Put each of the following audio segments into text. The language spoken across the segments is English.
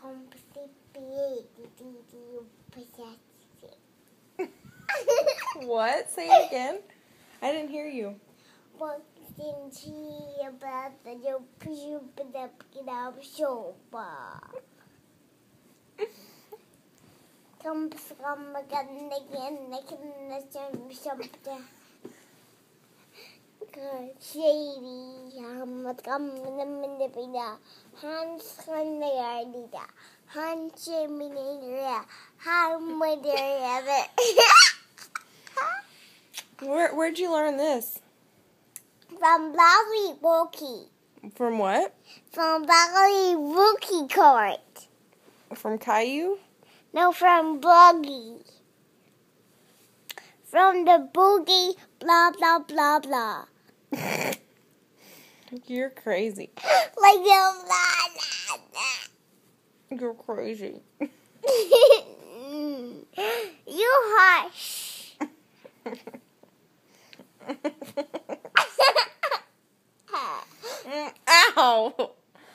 What? Say it again. I didn't hear you. Where'd you learn this? From Bloggy Wookie. From what? From Bloggy Wookie Court. From Caillou? No, from Bloggy. From the boogie, blah, blah, blah, blah. You're crazy. Like blah, blah, blah. You're crazy. You hush. Ow!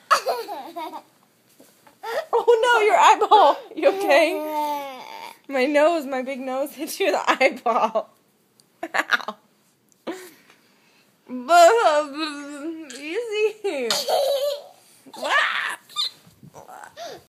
Oh no, your eyeball. You okay? My big nose hit you in the eyeball. Ow.